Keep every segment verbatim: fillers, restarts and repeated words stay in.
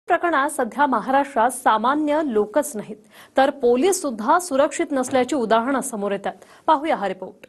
प्रकरणात सध्या महाराष्ट्रात सामान्य लोकच नाहीत तर पोलीस सुद्धा सुरक्षित नसल्याची उदाहरणं समोर येतात। पाहूया हा रिपोर्ट।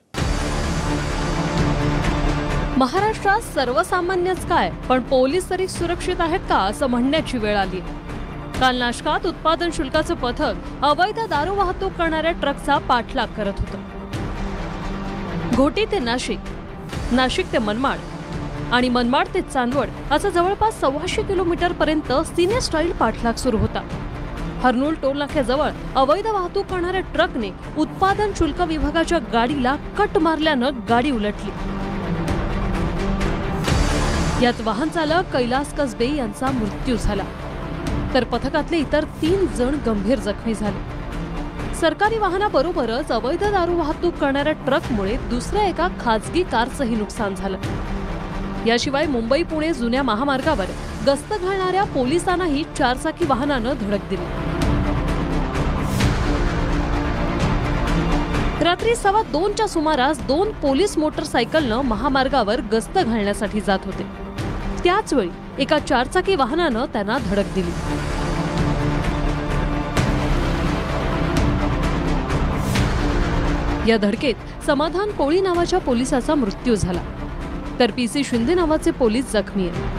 महाराष्ट्रात सर्वसामान्यच काय पण पोलीस तरी सुरक्षित आहेत का असं म्हणण्याची वेळ आली। काल नाशकात उत्पादन शुल्काचं पथक अवैध दारू वाहतूक करणाऱ्या ट्रकचा पाठलाग करत होतं। घोटी ते नाशिक, नाशिक ते मनमाड आणि मनमाड ते चांदवड असं जवळपास सव्वाशे किलोमीटर पर्यंत सिने स्टाईल पाठलाग सुरू होता। हर्नूल टोल नाक्याजवळ अवैध वाहतूक करणाऱ्या ट्रकने उत्पादन शुल्क विभागाच्या गाडीला कट मारल्यानं गाडी उलटली। यात वाहन चालक कैलास कसबे यांचा मृत्यू झाला तर पथकातले इतर तीन जण गंभीर जखमी झाले। सरकारी वाहनाबरोबरच अवैध दारू वाहतूक करणाऱ्या ट्रकमुळे दुसऱ्या एका खासगी कारचंही नुकसान झालं। याशिवाय मुंबई पुणे जुन्या महामार्गावर गस्त घालणाऱ्या पोलिसांनाही चारचाकी वाहनानं धडक दिली। रात्री सव्वा दोनच्या सुमारास दोन पोलीस मोटरसायकलनं महामार्गावर गस्त घालण्यासाठी जात होते। त्याच वेळी एका चारचाकी वाहनानं त्यांना धडक दिली। या धडकेत समाधान कोळी नावाच्या पोलिसाचा मृत्यू झाला तर पीसी शिंदे नावाचे पोलीस जखमी आहेत।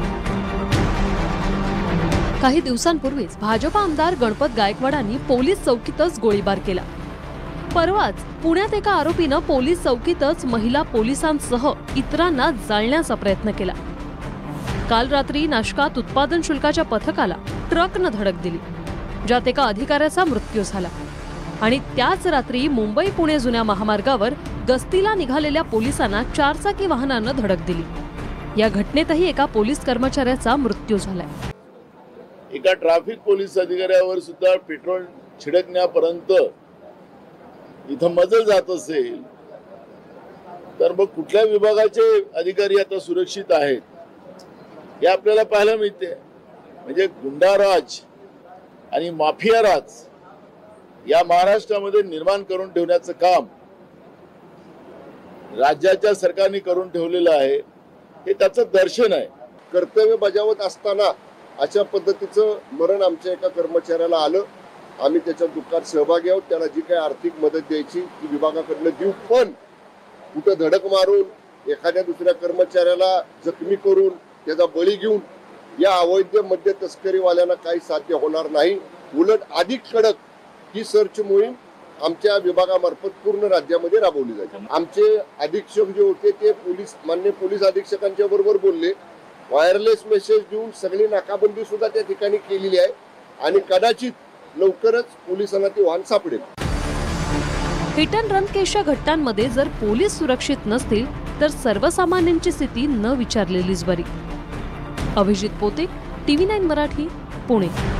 काही दिवसांपूर्वीच भाजपा आमदार गणपत गायकवाडांनी पोलीस चौकीतच गोळीबार केला। परवाच पुण्यात एका आरोपीनं पोलीस चौकीतच महिला पोलिसांसह इतरांना जाळण्याचा प्रयत्न केला। काल रात्री नाशकात उत्पादन शुल्काच्या पथकाला ट्रकनं धडक दिली ज्यात एका अधिकाऱ्याचा मृत्यू झाला आणि त्याच रात्री मुंबई पुणे जुन्या महामार्गावर गस्तीला निघालेल्या पोलिसांना चारचाकी वाहनानं धडक दिली। या घटनेतही एका पोलीस कर्मचाऱ्याचा मृत्यू झालाय। एका ट्रॅफिक पोलीस अधिकाऱ्यावर सुद्धा पेट्रोल छिडकण्यापर्यंत इथं मजल जात असेल तर मग कुठल्या विभागाचे अधिकारी आता सुरक्षित आहेत हे आपल्याला पाहायला मिळते। म्हणजे गुंडाराज आणि माफिया राज या महाराष्ट्रामध्ये निर्माण करून ठेवण्याचं काम राज्याच्या सरकारने करून ठेवलेलं आहे हे त्याचं दर्शन आहे। कर्तव्य बजावत असताना अशा पद्धतीचं मरण आमच्या एका कर्मचाऱ्याला आलं। आम्ही त्याच्या दुःखात सहभागी आहोत। त्याला जी काही आर्थिक मदत द्यायची ती विभागाकडनं देऊ, पण कुठं धडक मारून एखाद्या दुसऱ्या कर्मचाऱ्याला जखमी करून त्याचा बळी घेऊन या अवैध मद्य तस्करीवाल्यांना काही साध्य होणार नाही। उलट अधिक कडक ही सर्च मोहीम आमच्या विभागामार्फत पूर्ण राज्यामध्ये राबवली जाईल। आमचे अधीक्षक जे होते ते पोलीस मान्य पोलीस अधीक्षकांच्या बरोबर बोलले, वायरलेस मेसेज देऊन सगळी नाकाबंदी सुद्धा त्या ठिकाणी केलेली आहे आणि कदाचित लवकरच पोलिसांना ते वाहन सापडेल। हिट अँड रन केसच्या घटनांमध्ये जर पोलीस सुरक्षित नसतील तर सर्वसामान्यांची स्थिती न विचारलेलीच बरी। अभिजित पोते, टीव्ही नाईन मराठी, पुणे।